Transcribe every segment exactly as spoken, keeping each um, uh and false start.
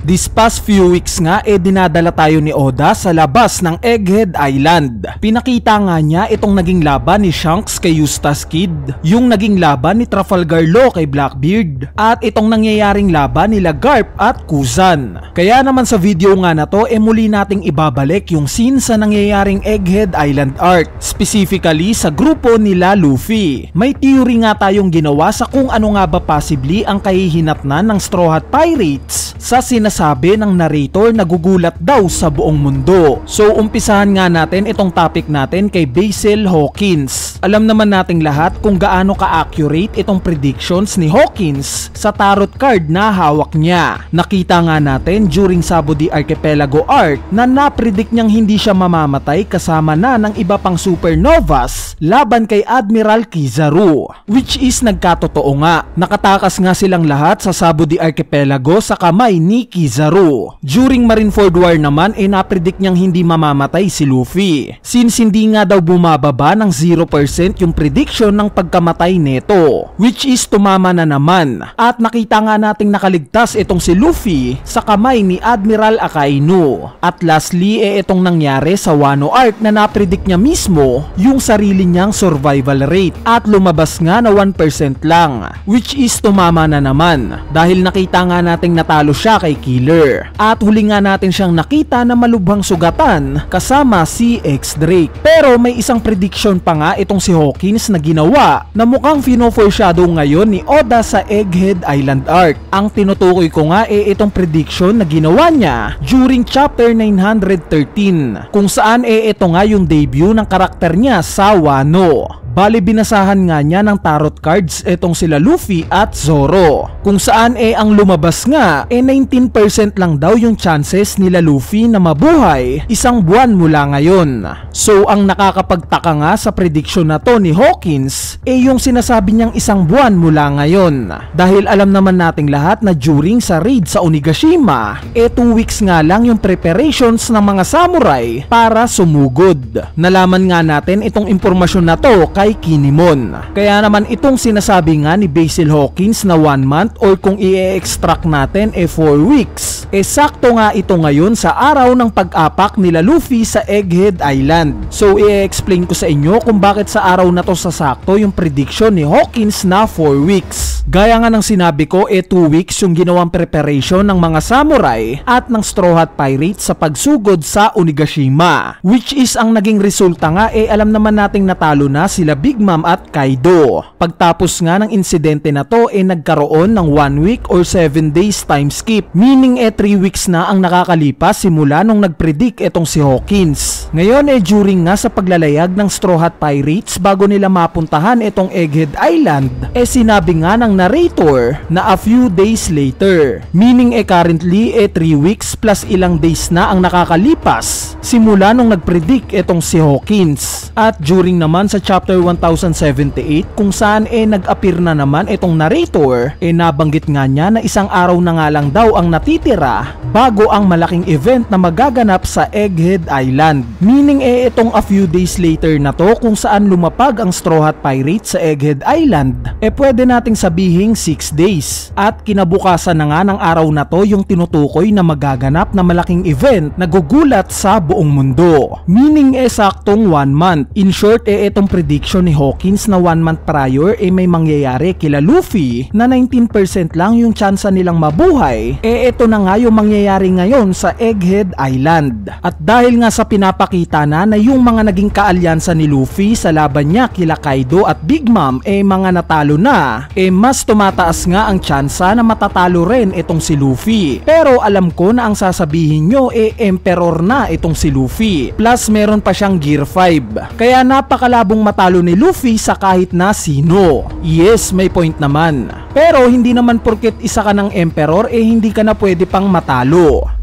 This past few weeks nga eh dinadala tayo ni Oda sa labas ng Egghead Island. Pinakita nga niya itong naging laban ni Shanks kay Eustace Kid, yung naging laban ni Trafalgar Law kay Blackbeard, at itong nangyayaring laban nila Garp at Kuzan. Kaya naman sa video nga na to eh muli nating ibabalik yung scene sa nangyayaring Egghead Island arc, specifically sa grupo nila Luffy. May theory nga tayong ginawa sa kung ano nga ba possibly ang kahihinatnan ng Straw Hat Pirates sa sinasabi ng narrator na gugulat daw sa buong mundo. So umpisahan nga natin itong topic natin kay Basil Hawkins. Alam naman nating lahat kung gaano ka-accurate itong predictions ni Hawkins sa tarot card na hawak niya. Nakita nga natin during Sabo de Archipelago arc na napredict niyang hindi siya mamamatay kasama na ng iba pang supernovas laban kay Admiral Kizaru, which is nagkatotoo nga. Nakatakas nga silang lahat sa Sabo de Archipelago sa kamay ni Kizaru. During Marineford War naman eh napredict niyang hindi mamamatay si Luffy, since hindi nga daw bumababa ng zero percent yung prediction ng pagkamatay neto, which is tumama na naman, at nakita nga nating nakaligtas itong si Luffy sa kamay ni Admiral Akainu. At lastly eh itong nangyari sa Wano arc na napredict niya mismo yung sarili niyang survival rate at lumabas nga na one percent lang, which is tumama na naman dahil nakita nga nating natalo siya kay Killer, at huli nga natin siyang nakita na malubhang sugatan kasama si X-Drake. Pero may isang prediction pa nga itong si Hawkins na ginawa na mukhang fino-foreshadow ngayon ni Oda sa Egghead Island arc. Ang tinutukoy ko nga eh itong prediction na ginawa niya during chapter nine hundred thirteen, kung saan eh ito nga yung debut ng karakter niya sa Wano. Bali binasahan nga niya ng tarot cards etong sila Luffy at Zoro, kung saan eh ang lumabas nga eh nineteen percent lang daw yung chances nila Luffy na mabuhay isang buwan mula ngayon. So ang nakakapagtaka nga sa prediction na to ni Hawkins eh yung sinasabi niyang isang buwan mula ngayon, dahil alam naman nating lahat na during sa raid sa Onigashima eh two weeks nga lang yung preparations ng mga samurai para sumugod. Nalaman nga natin itong impormasyon na to kay Kinemon. Kaya naman itong sinasabi nga ni Basil Hawkins na one month or kung i-extract natin eh four weeks, eh sakto nga ito ngayon sa araw ng pag-apak nila Luffy sa Egghead Island. So i-explain ko sa inyo kung bakit sa araw na to sasakto yung prediction ni Hawkins na four weeks. Gaya nga ng sinabi ko eh two weeks yung ginawang preparation ng mga samurai at ng Straw Hat Pirates sa pagsugod sa Onigashima, which is ang naging resulta nga eh alam naman nating natalo na sila Big Mom at Kaido. Pagtapos nga ng insidente na to eh nagkaroon ng one week or seven days time skip, meaning eh three weeks na ang nakakalipas simula nung nagpredict etong si Hawkins. Ngayon eh during nga sa paglalayag ng Straw Hat Pirates bago nila mapuntahan etong Egghead Island eh sinabi nga ng narrator na a few days later, meaning eh currently eh three weeks plus ilang days na ang nakakalipas simula nung nagpredict etong si Hawkins. At during naman sa chapter one thousand seventy-eight kung saan eh nag-appear na naman itong narrator eh nabanggit nga niya na isang araw na nga lang daw ang natitira bago ang malaking event na magaganap sa Egghead Island, meaning eh itong a few days later na to kung saan lumapag ang Straw Hat Pirates sa Egghead Island eh pwede nating sabihing six days, at kinabukasan na nga ng araw na to yung tinutukoy na magaganap na malaking event na gugulat sa buong mundo, meaning eh saktong one month. In short eh itong prediction ni Hawkins na one month prior eh may mangyayari kila Luffy na nineteen percent lang yung tsansa nilang mabuhay, eh ito na nga yung mangyayari ngayon sa Egghead Island. At dahil nga sa pinapakita na na yung mga naging kaalyansa ni Luffy sa laban niya kila Kaido at Big Mom eh mga natalo na, eh mas tumataas nga ang tsansa na matatalo rin itong si Luffy. Pero alam ko na ang sasabihin nyo eh Emperor na itong si Luffy, plus meron pa siyang Gear five, kaya napakalabong matalo ni Luffy sa kahit na sino. Yes, may point naman. Pero hindi naman porket isa ka ng Emperor eh hindi ka na pwede pang matalo.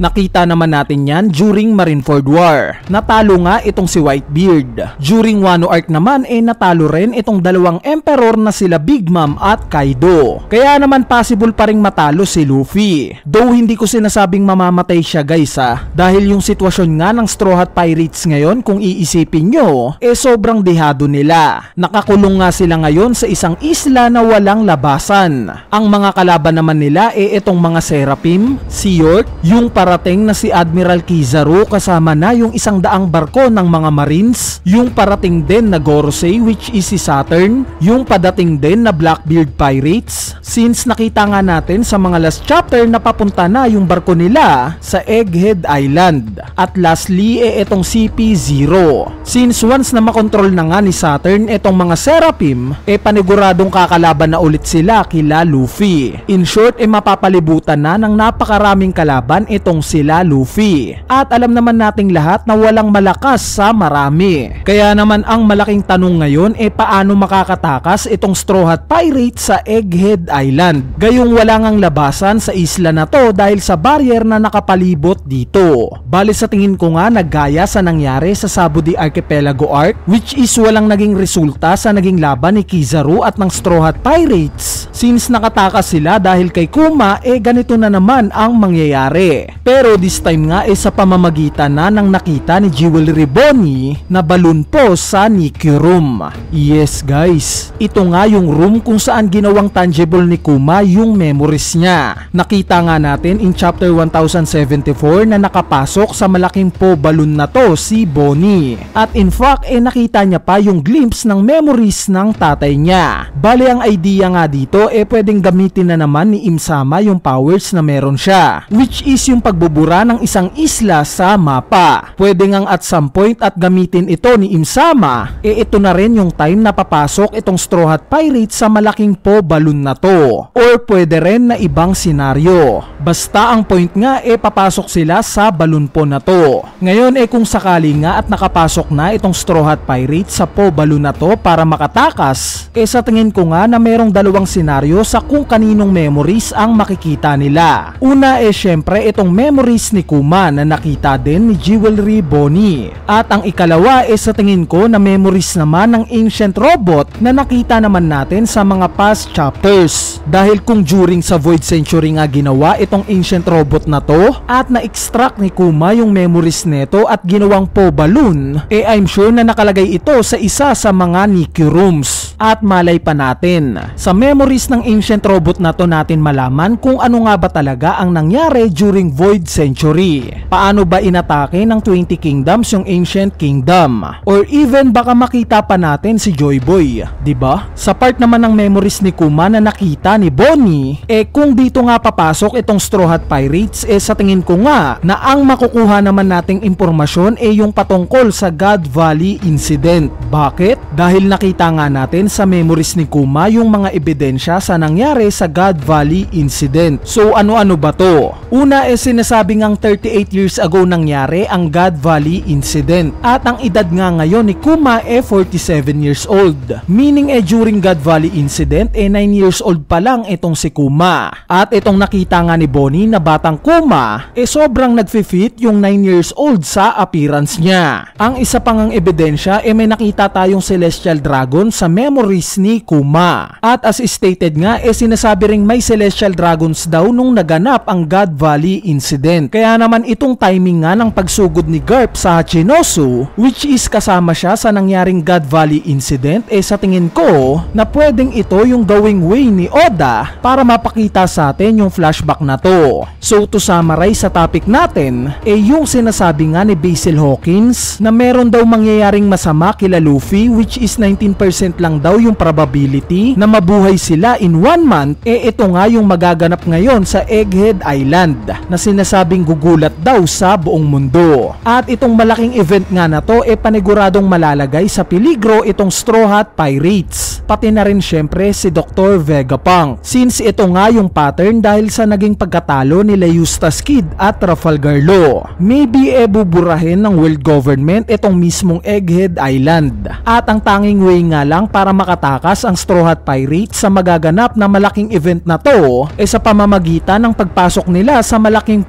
Nakita naman natin yan during Marineford War. Natalo nga itong si Whitebeard. During Wano Arc naman eh natalo rin itong dalawang emperor na sila Big Mom at Kaido. Kaya naman possible pa ring matalo si Luffy. Though hindi ko sinasabing mamamatay siya guys ha, dahil yung sitwasyon nga ng Straw Hat Pirates ngayon kung iisipin nyo eh sobrang dehado nila. Nakakulong nga sila ngayon sa isang isla na walang labasan. Ang mga kalaban naman nila eh itong mga Seraphim, si York, yung parating na si Admiral Kizaru kasama na yung isang daang barko ng mga Marines, yung parating din na Gorosei which is si Saturn, yung padating din na Blackbeard Pirates, since nakita nga natin sa mga last chapter na papunta na yung barko nila sa Egghead Island. At lastly eh itong C P zero. Since once na makontrol na nga ni Saturn itong mga Seraphim, eh paniguradong kakalaban na ulit sila kila Luffy. In short eh mapapalibutan na ng napakaraming kalaban itong sila Luffy. At alam naman nating lahat na walang malakas sa marami. Kaya naman ang malaking tanong ngayon eh paano makakatakas itong Straw Hat Pirates sa Egghead Island. Gayong wala ngang labasan sa isla na to dahil sa barrier na nakapalibot dito. Bali sa tingin ko nga naggaya sa nangyari sa Sabudi Archipelago Arc, which is walang naging resulta sa naging laban ni Kizaru at ng Straw Hat Pirates. Since nakatakas sila dahil kay Kuma eh ganito na naman ang mangyayari. Pero this time nga eh sa pamamagitan na ng nakita ni Jewelry Bonnie na balloon po sa Nikki Room. Yes guys, ito nga yung room kung saan ginawang tangible ni Kuma yung memories niya. Nakita nga natin in chapter one thousand seventy-four na nakapasok sa malaking po balloon na to si Bonnie. At in fact eh nakita niya pa yung glimpse ng memories ng tatay niya. Bali ang idea nga dito eh pwedeng gamitin na naman ni Im-sama yung powers na meron siya, which is yung pagbubura ng isang isla sa mapa. Pwede ngang at some point at gamitin ito ni Im-sama eh ito na rin yung time na papasok itong Straw Hat Pirates sa malaking po balloon na to. Or pwede rin na ibang senaryo. Basta ang point nga eh papasok sila sa balloon po na to. Ngayon eh kung sakali nga at nakapasok na itong Straw Hat Pirates sa po balloon na to para makatakas, eh sa tingin ko nga na merong dalawang senaryo sa kung kaninong memories ang makikita nila. Una eh syempre itong memories ni Kuma na nakita din ni Jewelry Bonnie. At ang ikalawa eh sa tingin ko na memories naman ng ancient robot na nakita naman natin sa mga past chapters. Dahil kung during sa Void Century nga ginawa itong ancient robot na to at na-extract ni Kuma yung memories neto at ginawang po balloon, eh I'm sure na nakalagay ito sa isa sa mga Nikki Rooms. At malay pa natin, sa memories ng ancient robot na to natin malaman kung ano nga ba talaga ang nangyari during Void Century. Paano ba inatake ng twenty Kingdoms yung Ancient Kingdom? Or even baka makita pa natin si Joy Boy, diba? Sa part naman ng memories ni Kuma na nakita ni Bonnie, eh kung dito nga papasok itong Straw Hat Pirates, eh sa tingin ko nga na ang makukuha naman nating impormasyon eh yung patungkol sa God Valley Incident. Bakit? Dahil nakita nga natin sa memories ni Kuma yung mga ebidensya sa nangyari sa God Valley Incident. So ano-ano ba to? Una eh sinasabi ngang thirty-eight years ago nangyari ang God Valley Incident. At ang edad nga ngayon ni Kuma eh forty-seven years old. Meaning eh during God Valley Incident eh nine years old pa lang itong si Kuma. At itong nakita nga ni Bonnie na batang Kuma eh sobrang nagfi-fit yung nine years old sa appearance niya. Ang isa pang ang ebidensya eh may nakita tayong Celestial Dragon sa memories ni Kuma. At as stated nga eh sinasabi ring may Celestial Dragons daw nung naganap ang God Valley Incident. Kaya naman itong timing nga ng pagsugod ni Garp sa Hachinosu, which is kasama siya sa nangyaring God Valley Incident, eh sa tingin ko na pwedeng ito yung going way ni Oda para mapakita sa atin yung flashback na to. So to summarize sa topic natin, eh yung sinasabi nga ni Basil Hawkins na meron daw mangyayaring masama kila Luffy, which is nineteen percent lang daw yung probability na mabuhay sila in one month, eh ito nga yung magaganap ngayon sa Egghead Island na sinasabing gugulat daw sa buong mundo. At itong malaking event nga na to eh paniguradong malalagay sa peligro itong Straw Hat Pirates, pati na rin syempre si Doctor Vegapunk, since ito nga yung pattern dahil sa naging pagkatalo nila Eustace Kid at Trafalgar Law. Maybe eh buburahin ng world government itong mismong Egghead Island. At ang tanging way nga lang para makatakas ang Straw Hat Pirates sa magaganap na malaking event na to eh sa pamamagitan ng pagpasok nila sa malaking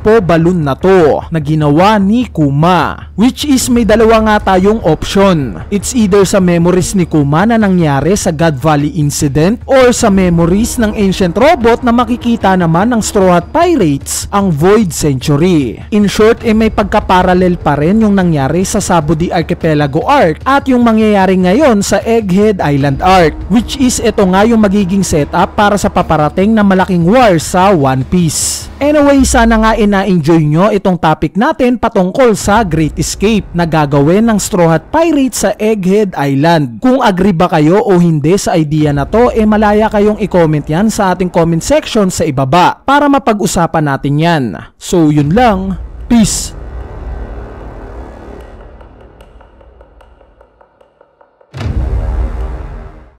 Hypo Balloon na to na ginawa ni Kuma. Which is may dalawa nga tayong option. It's either sa memories ni Kuma na nangyari sa God Valley incident or sa memories ng ancient robot na makikita naman ng Straw Hat Pirates, ang Void Century. In short, eh may pagkaparallel pa rin yung nangyari sa Sabudi Archipelago Arc at yung mangyayari ngayon sa Egghead Island Arc, which is ito nga yung magiging setup para sa paparating na malaking war sa One Piece. Anyway, sana nga ina-enjoy nyo itong topic natin patungkol sa Great Escape na gagawin ng Straw Hat Pirates sa Egghead Island. Kung agree ba kayo o hindi sa idea na to, eh malaya kayong i-comment yan sa ating comment section sa ibaba para mapag-usapan natin yan. So yun lang, peace!